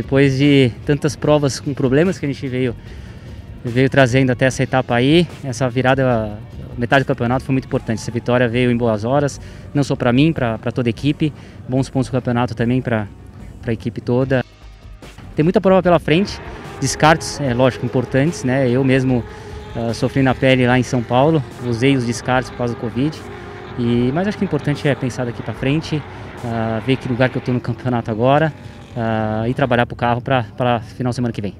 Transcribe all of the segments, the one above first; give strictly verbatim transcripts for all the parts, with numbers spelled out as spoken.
depois de tantas provas com problemas que a gente veio, veio trazendo até essa etapa aí, essa virada, metade do campeonato foi muito importante. Essa vitória veio em boas horas, não só para mim, para toda a equipe, bons pontos do campeonato também para a equipe toda. Tem muita prova pela frente, descartes, é lógico, importantes, né? Eu mesmo uh, sofri na pele lá em São Paulo, usei os descartes por causa do Covid, e, mas acho que o importante é pensar daqui para frente, uh, ver que lugar que eu estou no campeonato agora, uh, e trabalhar para o carro para final de semana que vem.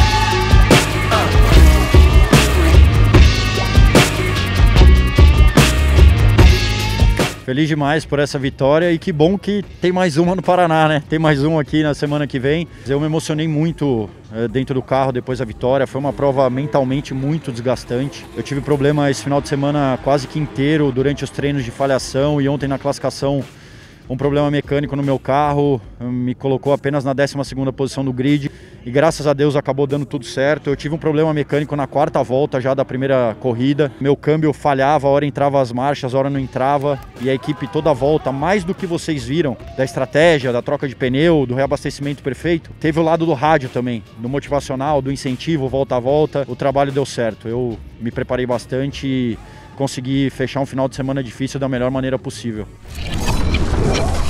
Feliz demais por essa vitória e que bom que tem mais uma no Paraná, né? Tem mais um aqui na semana que vem. Eu me emocionei muito é, dentro do carro depois da vitória. Foi uma prova mentalmente muito desgastante. Eu tive problema esse final de semana quase que inteiro durante os treinos de falhação e ontem na classificação um problema mecânico no meu carro me colocou apenas na décima segunda posição do grid e graças a Deus acabou dando tudo certo. Eu tive um problema mecânico na quarta volta já da primeira corrida. Meu câmbio falhava, a hora entrava as marchas, a hora não entrava e a equipe toda a volta, mais do que vocês viram da estratégia, da troca de pneu, do reabastecimento perfeito, teve o lado do rádio também, do motivacional, do incentivo, volta a volta. O trabalho deu certo, eu me preparei bastante e consegui fechar um final de semana difícil da melhor maneira possível.